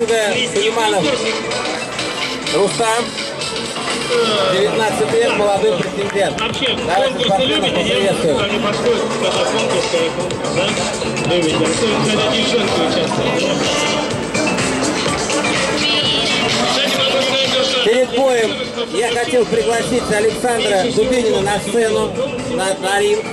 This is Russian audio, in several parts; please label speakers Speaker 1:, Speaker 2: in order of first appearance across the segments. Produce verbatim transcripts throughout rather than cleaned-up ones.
Speaker 1: Сулейманов Рустам, девятнадцать лет, молодой претендент. Давайте спортсменов поприветствуем. Перед боем я хотел пригласить Александра Дубинина на сцену, на, на ринг.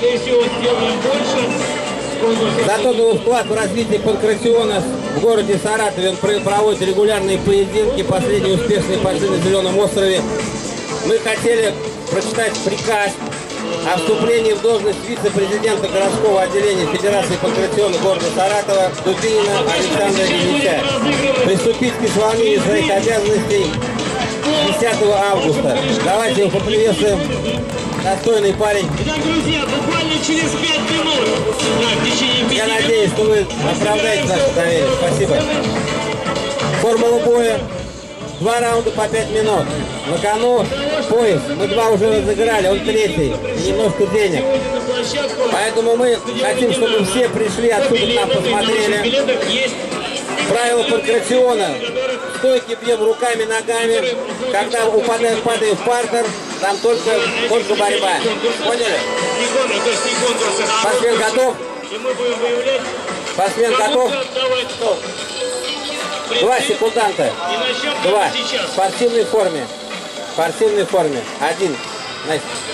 Speaker 1: За тот его вклад в развитие панкратиона в городе Саратове. Он проводит регулярные поединки, последние успешные пошли на Зеленом острове. Мы хотели прочитать приказ о вступлении в должность вице-президента городского отделения Федерации панкратиона города Саратова Дубинина Александра Ильича. Приступить к исполнению своих обязанностей десятого августа. Давайте его поприветствуем. Достойный парень.
Speaker 2: Итак, друзья, буквально через пять минут. Да, в течение пяти
Speaker 1: Я надеюсь, что вы оправдаете наше доверие. Спасибо. Формула боя. Два раунда по пять минут. На кону пояс. Мы два уже разыграли, он третий. И немножко денег. Поэтому мы хотим, чтобы все пришли отсюда к нам, посмотрели. Правила панкратиона. Стойки бьем руками, ногами. Когда упадаем, падаем в партер, там только, только борьба. Поняли? Спортсмен готов? Спортсмен готов? Два секунданта. Два. В спортивной форме. В спортивной форме. Один. Настя.